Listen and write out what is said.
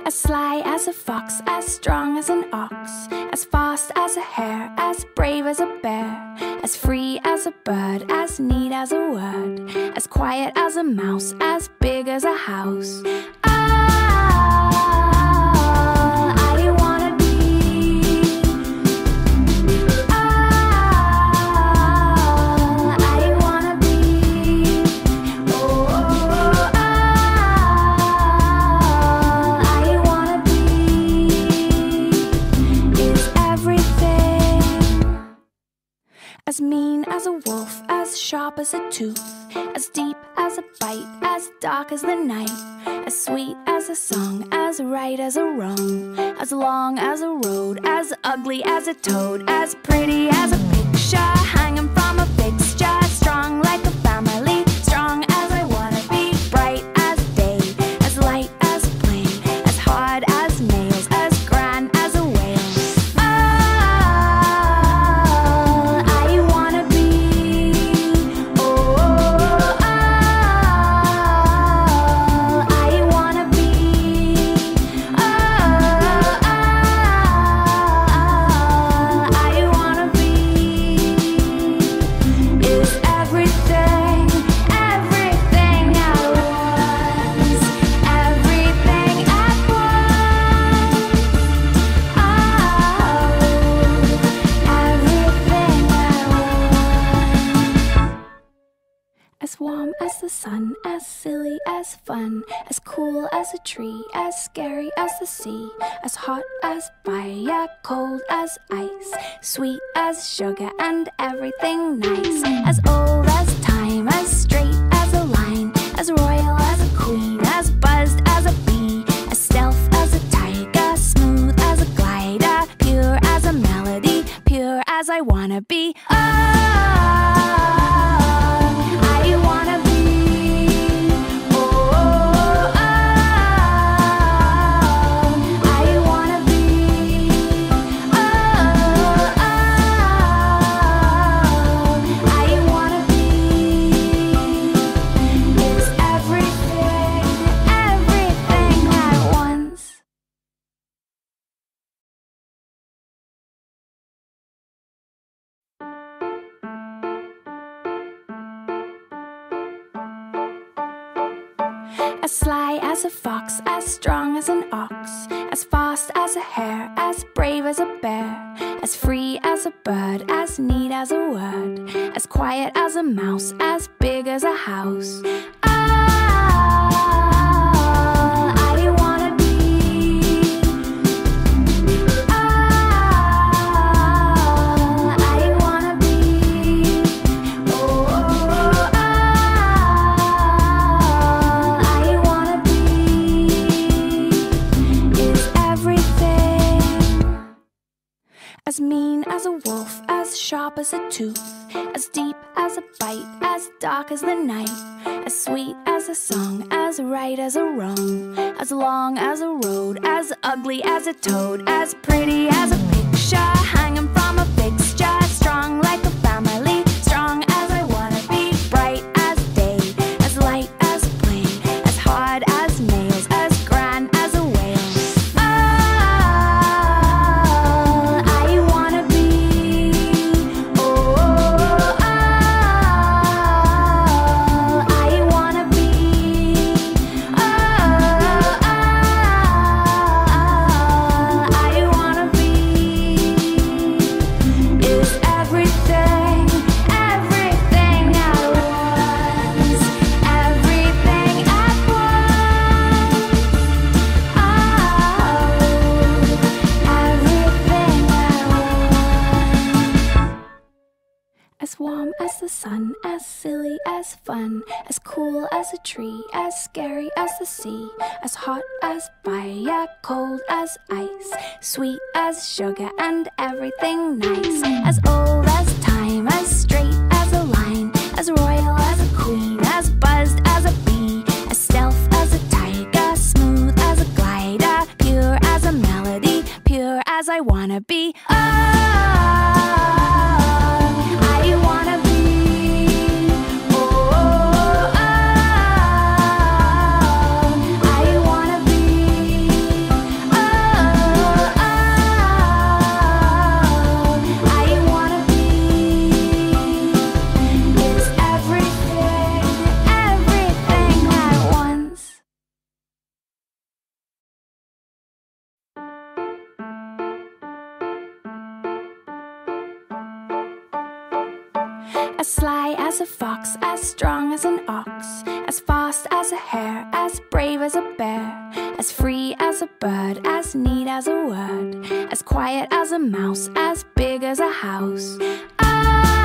As sly as a fox, as strong as an ox, as fast as a hare, as brave as a bear, as free as a bird, as neat as a word, as quiet as a mouse, as big as a house. As mean as a wolf, as sharp as a tooth, as deep as a bite, as dark as the night, as sweet as a song, as right as a wrong, as long as a road, as ugly as a toad, as pretty as a picture hanging from a fixture, strong like a family, strong as I wanna be, bright as day, as light as play, as hard as nails, as grand as a whale. As warm as the sun, as silly as fun, as cool as a tree, as scary as the sea, as hot as fire, cold as ice, sweet as sugar and everything nice, as old as time, as straight as a line, as royal as a queen, as buzzed as a bee, as stealth as a tiger, smooth as a glider, pure as a melody, pure as I wanna be. As sly as a fox, as strong as an ox, as fast as a hare, as brave as a bear, as free as a bird, as neat as a word, as quiet as a mouse, as big as a house. As mean as a wolf, as sharp as a tooth, as deep as a bite, as dark as the night, as sweet as a song, as right as a wrong, as long as a road, as ugly as a toad, as pretty as a picture hanging from a fixture, strong like a family, strong as I wanna be, bright as day, as light as play, as hard as nails, as grand as a whale. As warm as the sun, as silly as fun, as cool as a tree, as scary as the sea, as hot as fire, cold as ice, sweet as sugar and everything nice, as old as time, as straight as a line, as royal as a queen, as buzzed as a bee, as stealth as a tiger, smooth as a glider, pure as a melody, pure as I wanna be. I wanna be As sly as a fox, as strong as an ox, as fast as a hare, as brave as a bear, as free as a bird, as neat as a word, as quiet as a mouse, as big as a house.